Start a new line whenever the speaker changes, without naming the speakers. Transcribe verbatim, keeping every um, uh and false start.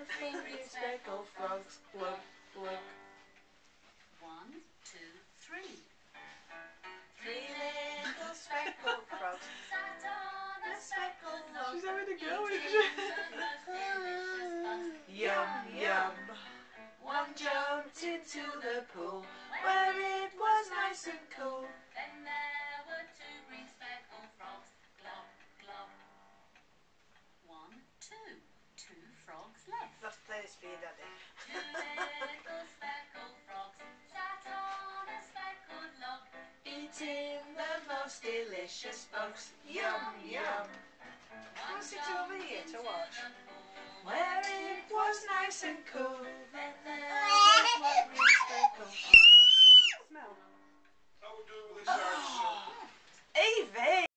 three green speckled frogs. Look, look.
One, two, three.
Three little speckled frogs
Sat on a speckled log.
She's having a go,
eating
isn't
the most delicious bugs.
Yum, yum. One jumped into the pool where it was nice and cool.
Then there were two green speckled frogs. Glop, glop. One, two. Two frogs left.
Let's play this for you, Daddy.
Two little speckled frogs sat on a speckled log.
Eating the most delicious bugs. Yum, yum.
One
What's it over
jumped
here to
into
watch?
the pool
Where it was nice and cool.